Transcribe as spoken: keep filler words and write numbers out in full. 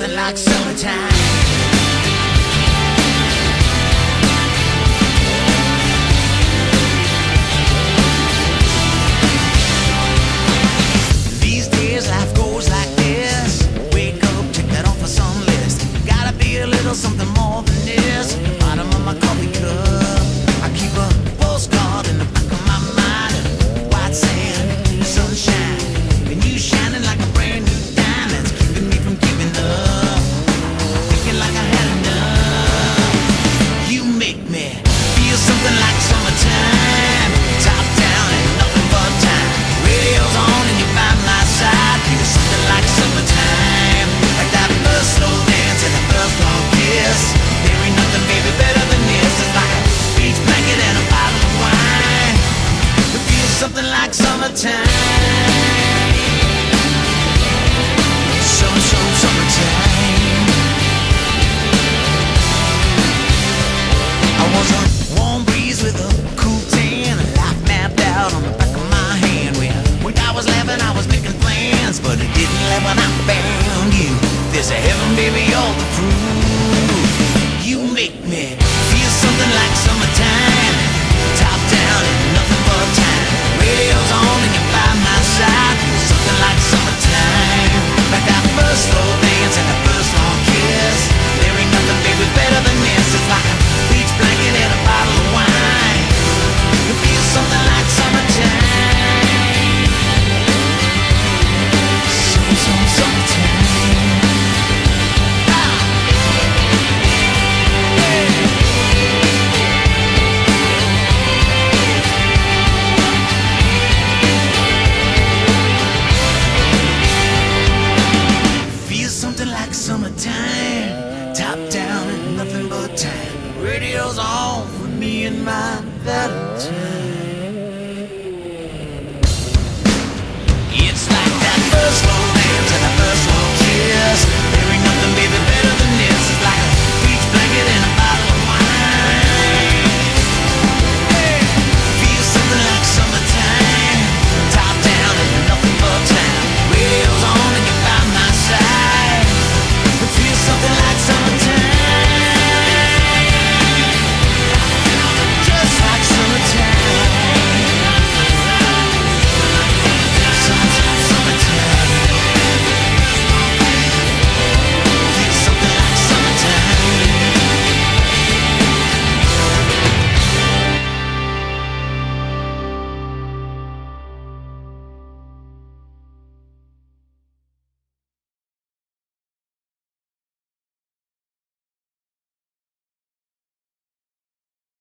something like summertime. These days life goes like this. Wake up, check that off of some list. Gotta be a little something more than this. Bottom of my coffee cup, I keep a postcard in the back of my mind. White sand, sunshine, and you shining like a brand new diamond, keeping me from giving up, thinking like I had enough. You make me feel something like summertime. Top down and nothing but time. Radio's on and you're by my side. Feel something like summertime, like that first slow dance and the first long kiss. There ain't nothing, baby, better than this. It's like a beach blanket and a bottle of wine. It feels something like summertime. Summer, summer, summertime. I was a warm breeze with a cool tan, a life mapped out on the back of my hand. When, when I was laughing, I was making plans, but it didn't let when I found you. There's a heaven, baby, all the proof.